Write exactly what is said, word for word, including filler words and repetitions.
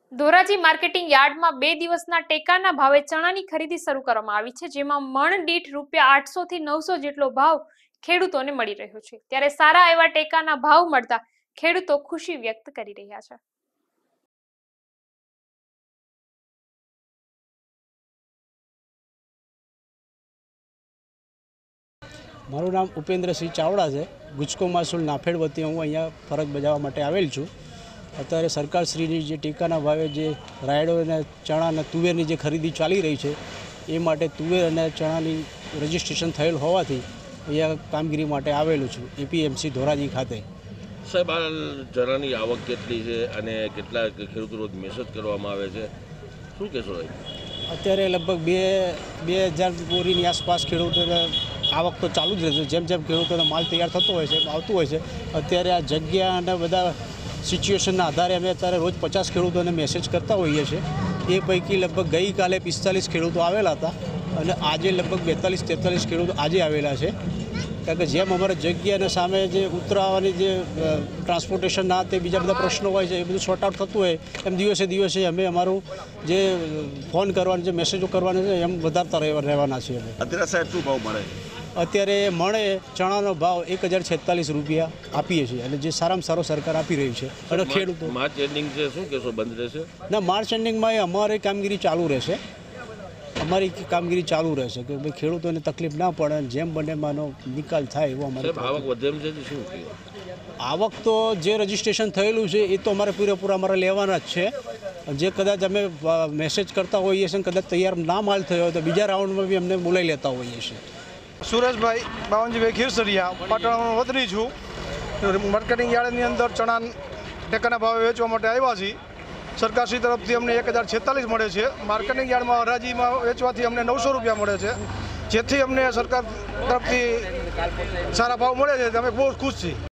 Dhoraji marketing યાર્ડમાં બે દિવસના ટેકાના ભાવે ચણાની ખરીદી શરૂ કરવામાં આવી છે, જેમાં મણ દીઠ રૂપિયા આઠસો થી નવસો જેટલો ભાવ ખેડૂતોને મળી રહ્યો છે। ત્યારે સારા એવા ટેકાના ભાવ મળતા ખેડૂતો ખુશી વ્યક્ત કરી રહ્યા છે। મારું નામ ઉપેન્દ્રસિંહ ચાવડા છે। ગુજકો માસુલ નાફેડ વતી હું અહીંયા ફરજ બજાવવા માટે આવેલ છું। અત્યારે સરકારશ્રીની જે ટેકાના ભાવે જે રાયડો અને ચણા અને તુવેરની જે ખરીદી ચાલી રહી છે એ માટે તુવેર અને ચણાની રજિસ્ટ્રેશન થયેલ હોવાથી અહીંયા કામગીરી માટે આવેલું છું એપીએમસી ધોરાજી ખાતે। સાહેબ, આ ચણાની આવક કેટલી છે અને કેટલા ખેડૂતો રોજ મેસેજ કરવામાં આવે છે, શું કહેશો? અત્યારે લગભગ બે બે હજાર બોરીની આસપાસ ખેડૂતોને આવક તો ચાલુ જ રહેશે। જેમ જેમ ખેડૂતોનો માલ તૈયાર થતો હોય છે આવતું હોય છે। અત્યારે આ જગ્યા અને બધા સિચ્યુએશનના આધારે અમે અત્યારે રોજ પચાસ ખેડૂતોને મેસેજ કરતા હોઈએ છીએ। એ પૈકી લગભગ ગઈકાલે પિસ્તાલીસ ખેડૂતો આવેલા હતા અને આજે લગભગ બેતાલીસ તેતાલીસ ખેડૂતો આજે આવેલા છે। કારણ કે જેમ અમારે જગ્યાને સામે જે ઉતરાવાની જે ટ્રાન્સપોર્ટેશનના તે બીજા બધા પ્રશ્નો હોય છે એ બધું સોર્ટ આઉટ થતું હોય એમ દિવસે દિવસે અમે અમારું જે ફોન કરવાનું જે મેસેજો કરવાના છે એમ વધારતા રહેવાના છીએ। અત્યારે સાહેબ શું ભાવ મળે? અત્યારે મળે ચણાનો ભાવ એક હજાર છેતાલીસ રૂપિયા આપીએ છીએ અને જે સારામાં સારો સરકાર આપી રહી છે। અને ખેડૂતો માર્ચ એન્ડિંગ છે, શું કહેશો, બંધ રહેશે? ના, માર્ચ એન્ડિંગમાં અમારી કામગીરી ચાલુ રહેશે। અમારી કામગીરી ચાલુ રહેશે કે ભાઈ ખેડૂતોને તકલીફ ના પડે અને જેમ બને માનો નિકાલ થાય એવો અમારે। આવક વધે છે શું? આવક તો જે રજિસ્ટ્રેશન થયેલું છે એ તો અમારે પૂરેપૂરા અમારે લેવાના જ છે। જે કદાચ અમે મેસેજ કરતા હોઈએ છીએ કદાચ તૈયાર ના માલ થયો હોય તો બીજા રાઉન્ડમાં બી અમને બોલાવી લેતા હોઈએ છીએ। સુરેશભાઈ બાવનજીભાઈ ખીરસરિયા, પાટણ વતની છું। માર્કેટિંગ યાર્ડની અંદર ચણા ટેકાના ભાવે વેચવા માટે આવ્યા છીએ। સરકારશ્રી તરફથી અમને એક હજાર છેતાલીસ મળે છે। માર્કેટિંગ યાર્ડમાં હરાજીમાં વેચવાથી અમને નવસો રૂપિયા મળે છે, જેથી અમને સરકાર તરફથી સારા ભાવ મળે છે। અમે બહુ ખુશ છીએ।